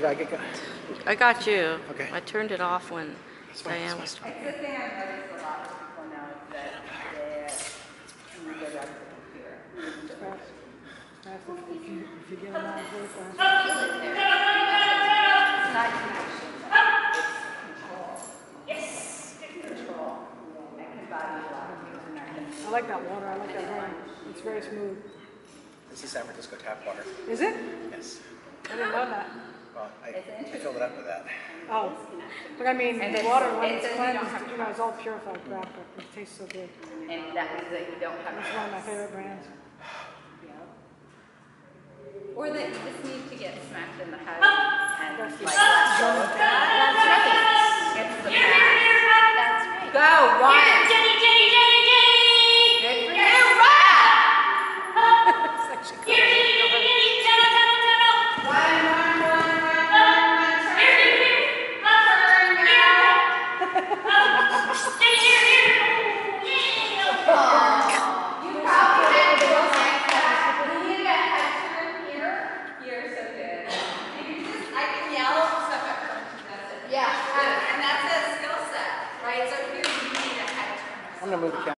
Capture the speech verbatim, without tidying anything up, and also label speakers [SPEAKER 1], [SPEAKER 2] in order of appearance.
[SPEAKER 1] Did I get go-
[SPEAKER 2] I got you.
[SPEAKER 1] Okay.
[SPEAKER 2] I turned it off when
[SPEAKER 1] That's fine,
[SPEAKER 2] Diane
[SPEAKER 1] that's
[SPEAKER 2] was
[SPEAKER 1] fine.
[SPEAKER 2] talking.
[SPEAKER 3] It's the thing I've noticed a lot with people now is that they, when we go back to the computer.
[SPEAKER 4] If you, if you get them all very fast.
[SPEAKER 3] It's not connection, though. It's control. Yes! Control. That can body a lot of things in our head.
[SPEAKER 4] I like that water. I like that rain. It's very smooth.
[SPEAKER 1] This is San Francisco tap water.
[SPEAKER 4] Is it?
[SPEAKER 1] Yes.
[SPEAKER 4] I didn't know that.
[SPEAKER 1] Well, I, I filled it up with that.
[SPEAKER 4] Oh, but I mean,
[SPEAKER 3] And
[SPEAKER 4] the
[SPEAKER 3] it's-
[SPEAKER 4] water when
[SPEAKER 3] it
[SPEAKER 4] it's
[SPEAKER 3] says you don't
[SPEAKER 4] cleansed,
[SPEAKER 3] have
[SPEAKER 4] you know, it's all purified crap, but it tastes so good.
[SPEAKER 3] And that means that you don't have.
[SPEAKER 4] It's one of my favorite brands.
[SPEAKER 3] Or that you just need to get smacked in the head and
[SPEAKER 4] That's
[SPEAKER 3] like
[SPEAKER 4] the-
[SPEAKER 3] let go of that. That's right. It's the past. That's right. Go, run.
[SPEAKER 5] Jenny, Jenny, Jenny, Jenny!
[SPEAKER 3] Good for you.
[SPEAKER 5] Here, Jenny, Jenny, Jenny! Tunnel, tunnel, tunnel!
[SPEAKER 3] Run, run, run, run, run, run.
[SPEAKER 5] Here, here, here! Up,
[SPEAKER 3] Turn now.
[SPEAKER 5] up! Jenny, here, here! Yeah!
[SPEAKER 3] You probably had to go like that. You need a head turn here. You're so good. You can just, I can yell stuff at her. That's it. Yeah. And that's a skill set, right? So here you need a head turn.
[SPEAKER 1] I'm gonna move the camera.